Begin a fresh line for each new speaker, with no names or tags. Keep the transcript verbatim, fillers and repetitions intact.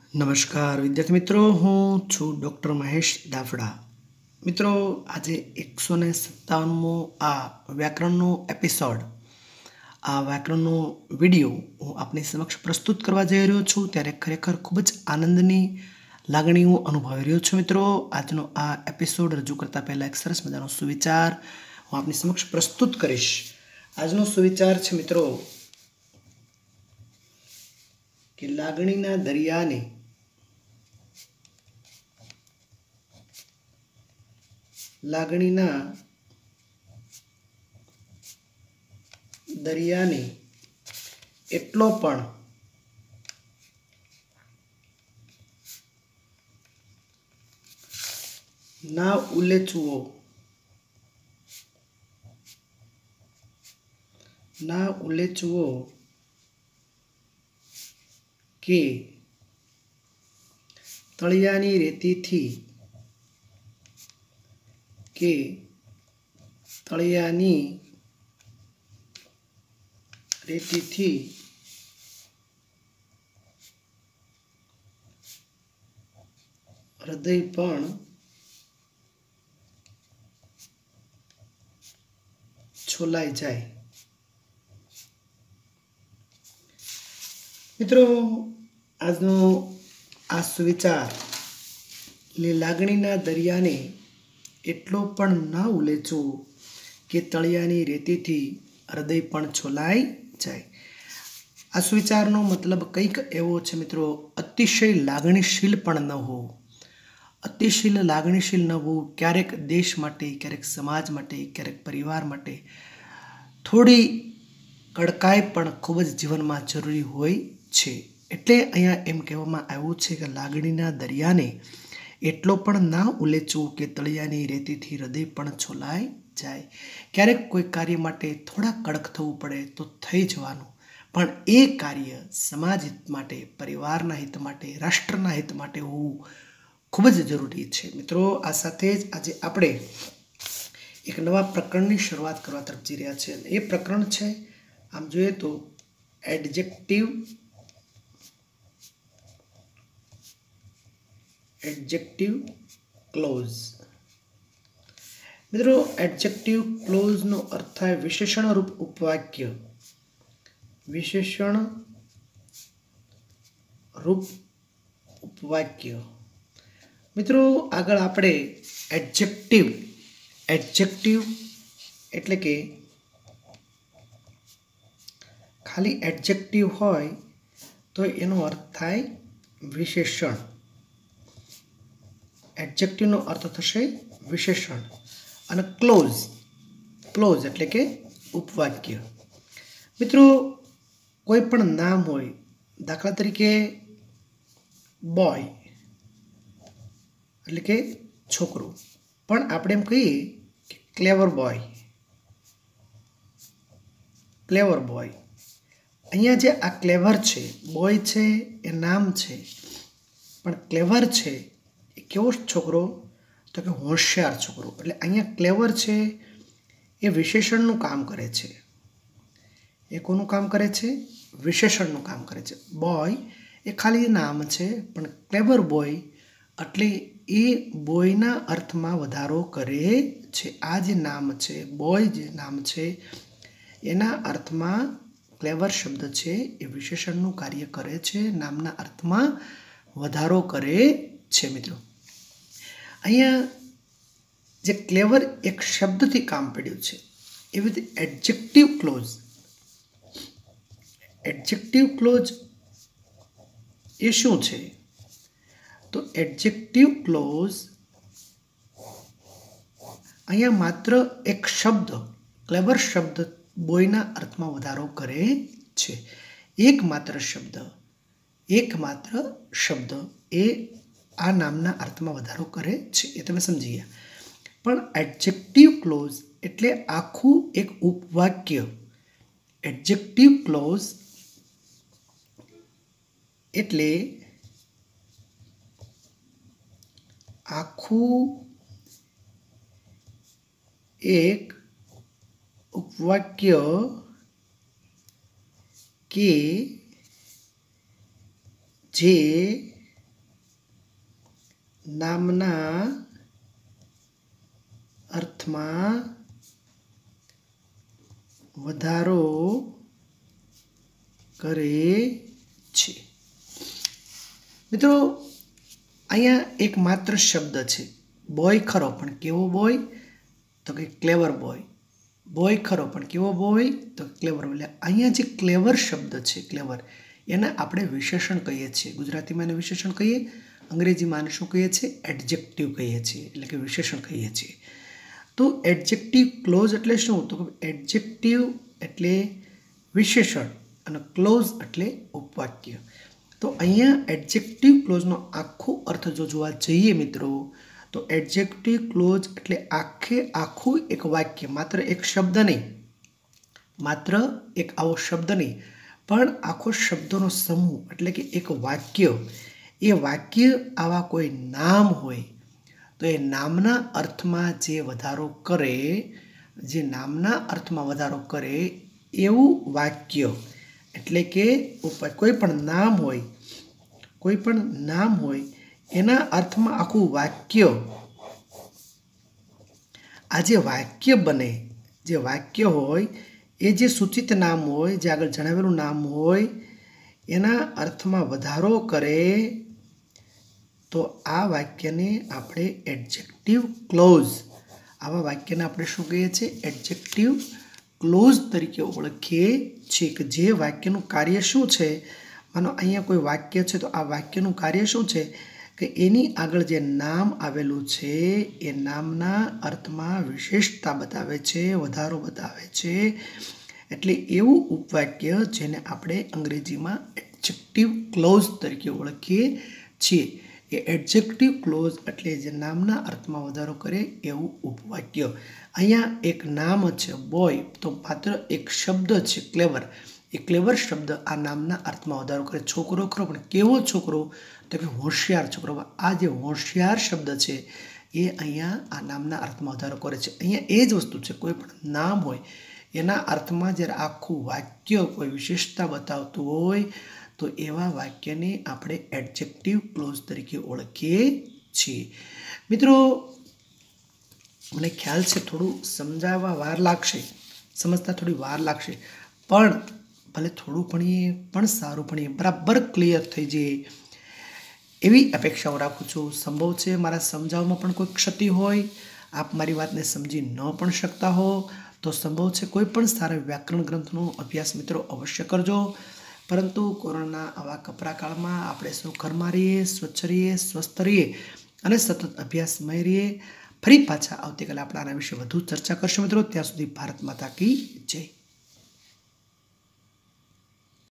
નમસ્કાર વિદ્યાર્થી મિત્રો, હું છું ડૉક્ટર મહેશ દાફડા. મિત્રો, આજે એકસો ને સત્તાવનમો આ વ્યાકરણનો એપિસોડ, આ વ્યાકરણનો વિડીયો હું આપની સમક્ષ પ્રસ્તુત કરવા જઈ રહ્યો છું. ત્યારે ખરેખર ખૂબ જ આનંદની લાગણી હું અનુભવી રહ્યો છું. મિત્રો, આજનો આ એપિસોડ રજૂ કરતાં પહેલાં એક સરસ મજાનો સુવિચાર હું આપની સમક્ષ પ્રસ્તુત કરીશ. આજનો સુવિચાર છે મિત્રો કે લાગણીના દરિયાને લાગણીના દરિયાને એટલો પણ ના ઉલેચવો ના ઉલેચવો કે તળિયાની રેતીથી કે તળિયાની રેતીથી હૃદય પણ છોલાઈ જાય. મિત્રો, આજનો આ સુવિચાર લાગણીના દરિયાને એટલો પણ ના ઉલેચવો કે તળિયાની રેતીથી હૃદય પણ છોલાઈ જાય. આ સુવિચારનો મતલબ કંઈક એવો છે મિત્રો, અતિશય લાગણીશીલ પણ ન હોવું. અતિશય લાગણીશીલ ન હોવું ક્યારેક દેશ માટે, ક્યારેક સમાજ માટે, ક્યારેક પરિવાર માટે થોડી કડકાઈ પણ ખૂબ જ જીવનમાં જરૂરી હોય છે. એટલે અહીંયા એમ કહેવામાં આવ્યું છે કે લાગણીના દરિયાને એટલો પણ ના ઉલેચવું કે તળિયાની રેતીથી હૃદય પણ છોલાઈ જાય. ક્યારેક કોઈ કાર્ય માટે થોડા કડક થવું પડે તો થઈ જવાનું, પણ એ કાર્ય સમાજ હિત માટે, પરિવારના હિત માટે, રાષ્ટ્રના હિત માટે હોવું ખૂબ જ જરૂરી છે. મિત્રો, આ સાથે જ આજે આપણે એક નવા પ્રકરણની શરૂઆત કરવા તરફ જઈ રહ્યા છીએ. એ પ્રકરણ છે, આમ જોઈએ તો એડજેક્ટિવ એડજેક્ટિવ ક્લોઝ. મિત્રો, એડજેક્ટિવ ક્લોઝનો અર્થ થાય વિશેષણ રૂપ ઉપવાક્ય. વિશેષણ રૂપ ઉપવાક્ય. મિત્રો, આગળ આપણે એડજેક્ટિવ એડજેક્ટિવ એટલે કે ખાલી એડજેક્ટિવ હોય તો એનો અર્થ થાય વિશેષણ. એડજેક્ટિવનો અર્થ થશે વિશેષણ. અને ક્લોઝ ક્લોઝ એટલે કે ઉપવાક્ય. મિત્રો, કોઈ પણ નામ હોય, દાખલા તરીકે બોય એટલે કે છોકરો, પણ આપણે એમ કહીએ કે ક્લેવર બોય ક્લેવર બોય. અહીંયા જે આ ક્લેવર છે, બોય છે એ નામ છે, પણ ક્લેવર છે એ કેવો છોકરો? તો કે હોશિયાર છોકરો. એટલે અહીંયા ક્લેવર છે એ વિશેષણનું કામ કરે છે. એ કોનું કામ કરે છે? વિશેષણનું કામ કરે છે. બોય એ ખાલી નામ છે, પણ ક્લેવર બોય એટલે એ બોયના અર્થમાં વધારો કરે છે. આ જે નામ છે, બોય જે નામ છે, એના અર્થમાં ક્લેવર શબ્દ છે એ વિશેષણનું કાર્ય કરે છે, નામના અર્થમાં વધારો કરે છે. મિત્રો, અહીંયા જે ક્લેવર એક શબ્દથી કામ પડ્યું છે, એવી રીતે એડજેક્ટિવ ક્લોઝ એડજેક્ટિવ ક્લોઝ એ શું છે? તો એડજેક્ટિવ ક્લોઝ અહીંયા માત્ર એક શબ્દ, ક્લેવર શબ્દ બોયના અર્થમાં વધારો કરે છે. એકમાત્ર શબ્દ એકમાત્ર શબ્દ એ આ નામના અર્થમાં વધારો કરે છે. એ તમે સમજી ગયા. પણ એડજેક્ટિવ ક્લોઝ એટલે આખું એક ઉપવાક્ય. એડજેક્ટિવ ક્લોઝ એટલે આખું એક ઉપવાક્ય કે જે નામના અર્થમાં વધારો કરે છે। મિત્રો અહીંયા એક માત્ર શબ્દ છે, બોય ખરો પણ કેવો બોય, તો કે ક્લેવર બોય। બોય ખરો પણ કેવો બોય, તો ક્લેવર બોય। એટલે અહીંયા જે ક્લેવર શબ્દ છે, ક્લેવર, એને આપણે વિશેષણ કહીએ છીએ। ગુજરાતીમાં એને વિશેષણ કહીએ, અંગ્રેજીમાં આને શું કહીએ છીએ? એડજેક્ટિવ કહીએ છીએ, એટલે કે વિશેષણ કહીએ છીએ। તો એડજેક્ટિવ ક્લોઝ એટલે શું? તો એડજેક્ટિવ એટલે વિશેષણ અને ક્લોઝ એટલે ઉપવાક્ય। તો અહીંયા એડજેક્ટિવ ક્લોઝનો આખો અર્થ જો જોવા જઈએ મિત્રો, તો એડજેક્ટિવ ક્લોઝ એટલે આખે આખું એક વાક્ય, માત્ર એક શબ્દ નહીં, માત્ર એક આવો શબ્દ નહીં, પણ આખો શબ્દોનો સમૂહ, એટલે કે એક વાક્ય। એ વાક્ય આવા કોઈ નામ હોય તો એ નામના અર્થમાં જે વધારો કરે, જે નામના અર્થમાં વધારો કરે એવું વાક્ય, એટલે કે કોઈ પણ નામ હોય, કોઈ પણ નામ હોય એના અર્થમાં આખું વાક્ય, આ જે વાક્ય બને, જે વાક્ય હોય એ જે સૂચિત નામ હોય, જે આગળ જણાવેલું નામ હોય એના અર્થમાં વધારો કરે, તો આ વાક્યને આપણે એડજેક્ટિવ ક્લોઝ, આવા વાક્યને આપણે શું કહીએ છીએ? એડજેક્ટિવ ક્લોઝ તરીકે ઓળખીએ છીએ। કે જે વાક્યનું કાર્ય શું છે, માનો અહીંયા કોઈ વાક્ય છે તો આ વાક્યનું કાર્ય શું છે કે એની આગળ જે નામ આવેલું છે એ નામના અર્થમાં વિશેષતા બતાવે છે, વધારો બતાવે છે, એટલે એવું ઉપવાક્ય જેને આપણે અંગ્રેજીમાં એડજેક્ટિવ ક્લોઝ તરીકે ઓળખીએ છીએ। એ એડજેક્ટિવ ક્લોઝ એટલે જે નામના અર્થમાં વધારો કરે એવું ઉપવાક્ય। અહીંયા એક નામ છે બોય, તો માત્ર એક શબ્દ છે ક્લેવર, એ ક્લેવર શબ્દ આ નામના અર્થમાં વધારો કરે। છોકરો ખરો પણ કેવો છોકરો, તો કે હોશિયાર છોકરો। આ જે હોશિયાર શબ્દ છે એ અહીંયા આ નામના અર્થમાં વધારો કરે છે। અહીંયા એ જ વસ્તુ છે, કોઈ પણ નામ હોય એના અર્થમાં જ્યારે આખું વાક્ય કોઈ વિશેષતા બતાવતું હોય તો એવા વાક્યને આપણે એડજેક્ટિવ ક્લોઝ તરીકે ઓળખીએ છીએ। મિત્રો મને ખ્યાલ છે થોડું સમજાવવા વાર લાગશે, સમજતા થોડી વાર લાગશે, પણ ભલે થોડું ભણીએ પણ સારું ભણીએ, બરાબર ક્લિયર થઈ જાય એવી અપેક્ષાઓ રાખું છું। સંભવ છે મારા સમજાવવામાં પણ કોઈ ક્ષતિ હોય, આપ મારી વાતને સમજી ન પણ શકતા હો, તો સંભવ છે કોઈ પણ સારા વ્યાકરણ ગ્રંથનો અભ્યાસ મિત્રો અવશ્ય કરજો। પરંતુ કોરોનાના આવા કપરા કાળમાં આપણે સૌ ઘરમાં રહીએ, સ્વચ્છ રહીએ, સ્વસ્થ રહીએ અને સતત અભ્યાસમય રહીએ। ફરી પાછા આવતીકાલે આપણે આના વિશે વધુ ચર્ચા કરશું મિત્રો। ત્યાં સુધી ભારત માતા કી જય।